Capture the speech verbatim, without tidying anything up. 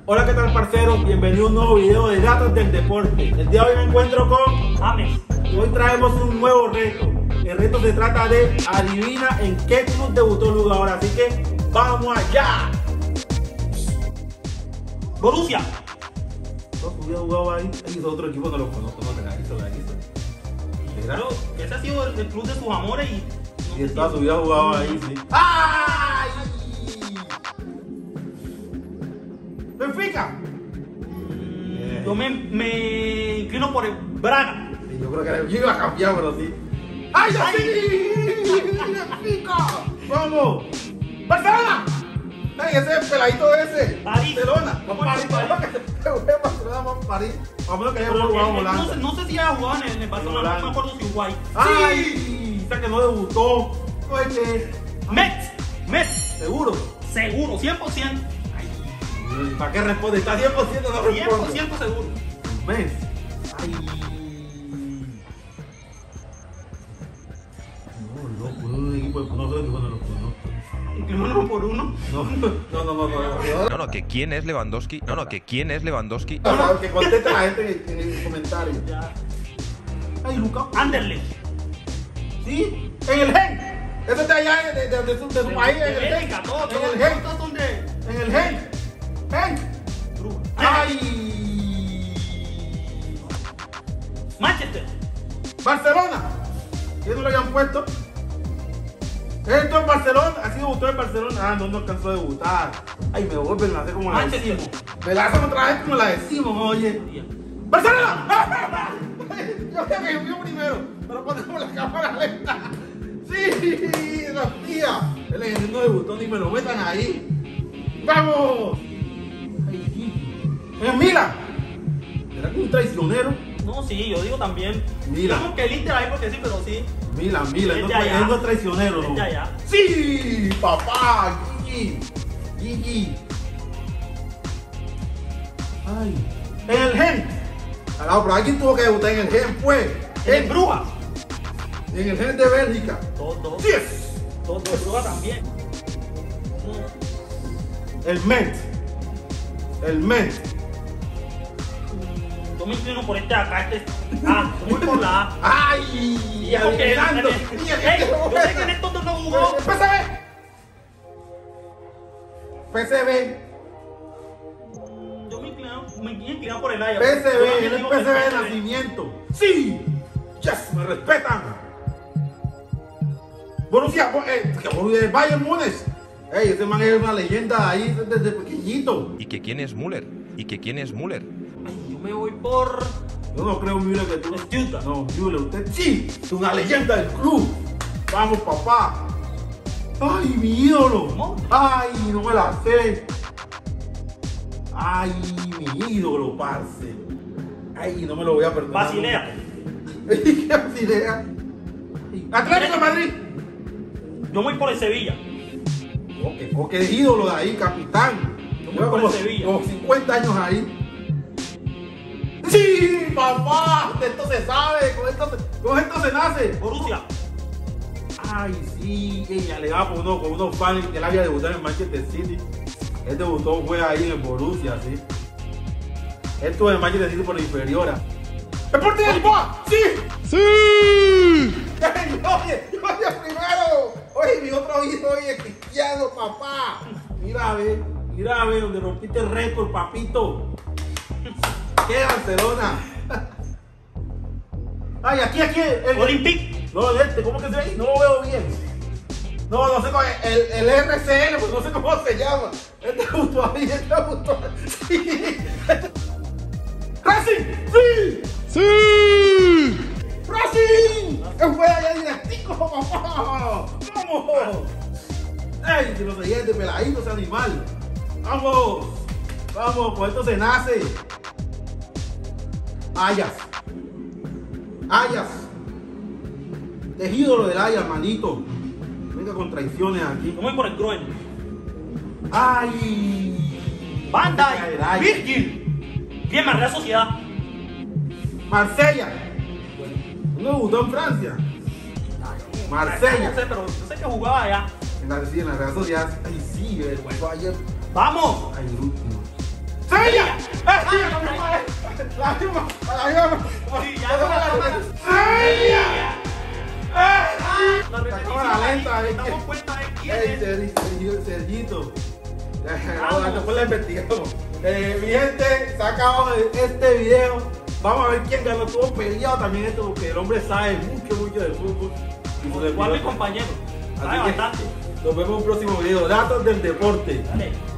Hola, ¿qué tal, parceros? Bienvenido a un nuevo video de Datos del Deporte. El día de hoy me encuentro con James. Hoy traemos un nuevo reto. El reto se trata de adivina en qué club debutó el jugador. Así que ¡vamos allá! Borussia. ¿No hubiera jugado ahí? Hay otro equipo, no lo conozco, no te la hizo, la hizo. Claro, ese ha sido el, el club de sus amores y... Y no está, hubiera jugado ahí, sí. ¡Ay! ¡Benfica! Mm, yo me, me inclino por el Braga. Sí, yo creo que yo iba a cambiar, pero sí. ¡Ay, sí! ¡Benfica! ¡Vamos! ¡Barcelona! ¡Ay, ese es peladito ese! París. Barcelona. Vamos a París. Vamos a Barcelona, vamos a París. Vamos a que hayamos jugado en Holanda. No sé, no sé si ha jugado en el, en el Barcelona, no me acuerdo si Uruguay. ¡Ay! Esa que no debutó. Oye. Mets. Mets. ¿Seguro? Seguro, cien por ciento. ¿Para qué responde? Está cien por ciento no responde. cien por ciento seguro. ¿Ves? Ay. No, loco, un equipo de no sé si bueno lo conozco. Incluso uno por uno. No, no, no, no, no. No, no, que quién es Lewandowski. No, no, que quién es Lewandowski. No, no, que conteste la gente en el comentario. Ya. Ay, Lucas. Anderlecht. ¿Sí? En el Gen. Eso está allá de, de, de su, de su país. En el Gen. Bélgica, todo, todo, En el Gen. todos son de... En el Gen. Gen. Ay. Manchester. Barcelona. ¿Quién no lo habían puesto? Esto en Barcelona. Así debutó en Barcelona. Ah, no, no alcanzó a debutar. Ay, me vuelven a hacer como la Manchester. decimos. Me la hacen otra vez como la decimos, oye. ¡Barcelona! Yo creo que yo primero. Pero ponemos la cámara lenta. Sí, la tía. El no debutó ni me lo metan ahí. ¡Vamos! Ay, sí. En Milan. ¿Era que un traicionero? No, sí, yo digo también. Milan. Digamos que el Inter ahí porque sí, pero sí. Milan, Milan. Es No, de allá. es no traicionero, Es ¿no? de allá. ¡Sí! ¡Papá! ¡Gigi! ¡Gigi! ¡Ay! En el Gen. Ah, pero alguien tuvo que debutar en el Gen, pues. En el Brujas. En el Gen de Bélgica. Todos, todos. ¡Sí es! Todos de Brujas también. El Met. El Met. Yo me inclino por este acá, este. Ah, yo voy por la A. ¡Ay! Y es porque él. adivinando. Ey, yo sé que en estos dos no jugó. P S V. P S V. Yo me inclino, me inclino por el Ajax. P S Yo V. también Él es digo P S V que de nacimiento. ¡Sí! ¡Yes! ¡Me respetan! Borussia, eh, el Bayern Múnich. Ey, ese man es una leyenda ahí desde pequeñito. ¿Y que quién es Müller? ¿Y que quién es Müller? Ay, yo me voy por. Yo no creo, Müller, que tú. Stuttgart. No, Müller, usted sí, es una leyenda del club. Vamos, papá. Ay, mi ídolo. ¿Cómo? Ay, no me la sé. Ay, mi ídolo, parce. Ay, no me lo voy a perdonar. Basilea. ¿Qué Basilea? Atlético de Madrid. Yo voy por el Sevilla. Coque, Coque de ídolo de ahí, capitán. Yo Lleva voy por como, el Sevilla. como cincuenta años ahí. ¡Sí, papá! De esto se sabe, con esto se, con esto se nace. Borussia. Ay, sí, ella le va por uno, con unos fans que él había debutado en Manchester City. Él debutó, fue ahí en el Borussia, sí. Él estuvo en Manchester City por la inferiora. ¡Deportivo de Lisboa! ¡Sí! ¡Sí! ¡Ay, oye! ¡Yo oye primero! Oye, mi otro hijo, oye, Cristiano, papá. Mira, ve, mira, ve, donde rompiste el récord, papito. ¿Qué, Barcelona? Ay, aquí, aquí. El, Olympique. no, este, ¿cómo que se ve ahí? No lo veo bien. No, no sé cómo, el, el R C L, pues no sé cómo se llama. Este justo ahí, este justo ahí. Sí. ¡Racing! ¡Sí! ¡Sí! ¡Racing! ¡Que fue allá directico, papá! ¡Vamos! ¡Ey! Que lo seguía de peladito ese animal. ¡Vamos! ¡Vamos! Por esto se nace. Ajax. Ajax. Es ídolo del Ajax, manito. Venga con traiciones aquí. Yo voy por el Groen. ¡Ay! Van El Ajax. Dijk. Virgil. Bien, Real Sociedad. Marsella. ¿No debutó en Francia? Marsella. No sé, pero yo sé que jugaba allá. En la, sí, en la Real Sociedad. Ay, sí, el juego ayer. ¡Vamos! Ay, el último. ¡Sí! misma, la misma, la misma. Sí, ya con la cámara. La La cámara lenta, repetición, es nos que- damos cuenta de quién Ey, es. Sergi- Sergio- Sergito. Ahora, después la investigamos. Eh, mi gente, se ha acabado este video. Vamos a ver quién ganó. Estuvo peleado también esto porque el hombre sabe mucho, mucho de fútbol. Y se le Igual mi olvidó. compañero. Así Sabe que bastante. nos vemos en un próximo video. Datos del deporte. Dale.